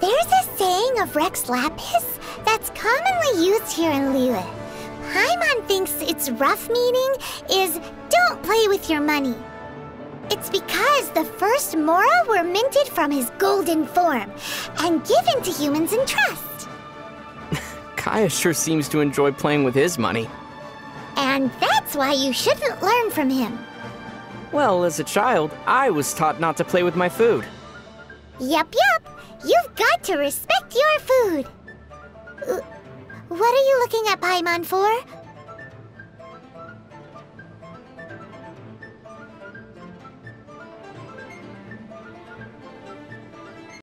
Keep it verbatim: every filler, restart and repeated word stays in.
There's a saying of Rex Lapis that's commonly used here in Liyue. Paimon thinks its rough meaning is don't play with your money. It's because the first Mora were minted from his golden form and given to humans in trust. Kaya sure seems to enjoy playing with his money. And that's why you shouldn't learn from him. Well, as a child, I was taught not to play with my food. Yup, yup. You've got to respect your food. Uh, what are you looking at Paimon for?